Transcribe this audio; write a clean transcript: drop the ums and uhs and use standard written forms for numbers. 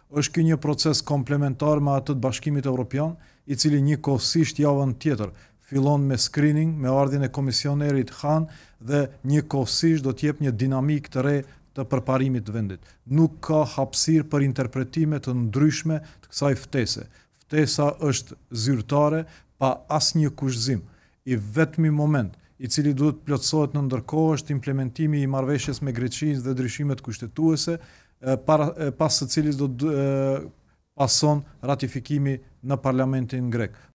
Është ky një proces komplementar me atë të Bashkimit Evropian, i cili njëkohësisht javën tjetër fillon me screening, me ardhjën e komisionerit Han dhe njëkohësisht do të jep një dinamik të re të përparimit të vendit. Nuk ka hapësirë për interpretime të ndryshme të kësaj ftese. Ftesa është zyrtare pa asnjë kushtëzim. I vetmi moment i cili duhet plotësohet në ndërkohë është implementimi i marrëveshjes me Greqinë dhe ndryshimet kushtetuese, pas së cilit do të pason ratifikimi në parlamentin grek.